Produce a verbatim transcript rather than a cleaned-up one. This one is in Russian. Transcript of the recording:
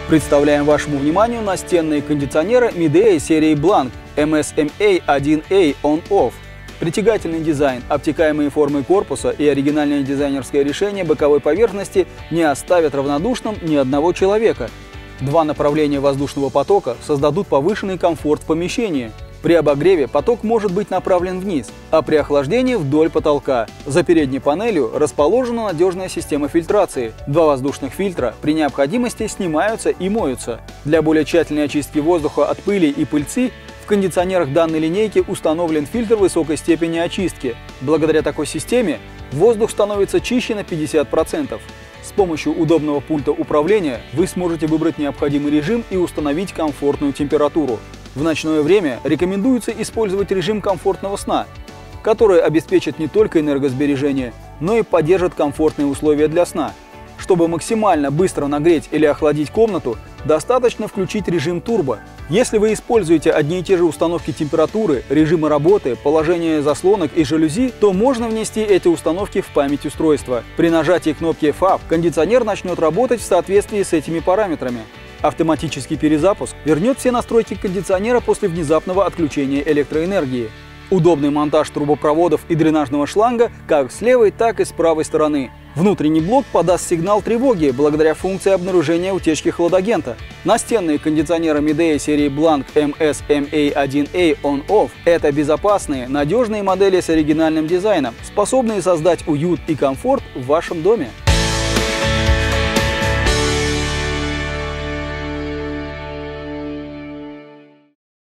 Представляем вашему вниманию настенные кондиционеры Midea серии Blank эм эс эм эй один эй On-Off. Притягательный дизайн, обтекаемые формы корпуса и оригинальное дизайнерское решение боковой поверхности не оставят равнодушным ни одного человека. Два направления воздушного потока создадут повышенный комфорт в помещении. При обогреве поток может быть направлен вниз, а при охлаждении вдоль потолка. За передней панелью расположена надежная система фильтрации. Два воздушных фильтра при необходимости снимаются и моются. Для более тщательной очистки воздуха от пыли и пыльцы в кондиционерах данной линейки установлен фильтр высокой степени очистки. Благодаря такой системе воздух становится чище на пятьдесят процентов. С помощью удобного пульта управления вы сможете выбрать необходимый режим и установить комфортную температуру. В ночное время рекомендуется использовать режим комфортного сна, который обеспечит не только энергосбережение, но и поддержит комфортные условия для сна. Чтобы максимально быстро нагреть или охладить комнату, достаточно включить режим турбо. Если вы используете одни и те же установки температуры, режимы работы, положение заслонок и жалюзи, то можно внести эти установки в память устройства. При нажатии кнопки эф эй кондиционер начнет работать в соответствии с этими параметрами. Автоматический перезапуск вернет все настройки кондиционера после внезапного отключения электроэнергии. Удобный монтаж трубопроводов и дренажного шланга как с левой, так и с правой стороны. Внутренний блок подаст сигнал тревоги благодаря функции обнаружения утечки хладагента. Настенные кондиционеры Midea серии Blank эм эс эм эй один эй On-Off – это безопасные, надежные модели с оригинальным дизайном, способные создать уют и комфорт в вашем доме.